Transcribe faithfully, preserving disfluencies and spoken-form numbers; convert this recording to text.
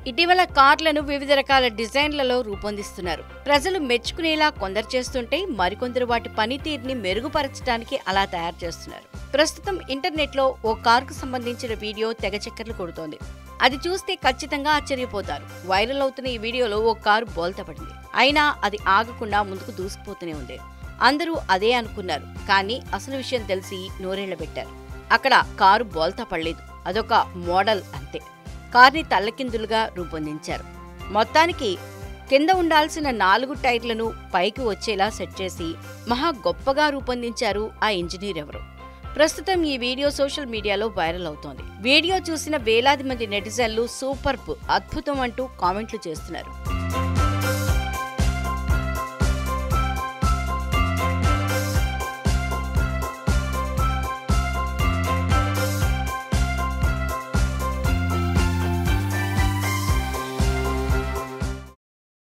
ఇటీవల కార్లను వివిధ రకాల డిజైన్లలో రూపొందిస్తున్నారు. ప్రజలు మెచ్చుకునేలా కొందరు చేస్తుంటే మరికొందరు వాటి పనితీరుని మెరుగుపరచడానికి అలా తయారు చేస్తున్నారు. ప్రస్తుతం ఇంటర్నెట్లో ఓ కారుకు సంబంధించిన వీడియో తెగ చక్కర్లు కొడుతోంది. అది చూస్తే ఖచ్చితంగా ఆశ్చర్యపోతారు. వైరల్ అవుతున్న ఈ వీడియోలో ఓ కారు బోల్తపడింది. అయినా అది ఆగకుండా ముందుకు దూసుకుపోతూనే ఉంది. అందరూ అదే అనుకున్నారు. కానీ అసలు విషయం తెలిసి నోరెళ్లబెట్టారు. అక్కడ కారు బోల్తా పడలేదు, అదొక మోడల్ అంతే. కార్ని తల్లకిందులుగా రూపొందించారు. మొత్తానికి కింద ఉండాల్సిన నాలుగు టైర్లను పైకి వచ్చేలా సెట్ చేసి మహా గొప్పగా రూపొందించారు ఆ ఇంజనీర్ ఎవరు. ప్రస్తుతం ఈ వీడియో సోషల్ మీడియాలో వైరల్ అవుతోంది. వీడియో చూసిన వేలాది మంది నెటిజన్లు సూపర్బ్, అద్భుతం అంటూ కామెంట్లు చేస్తున్నారు.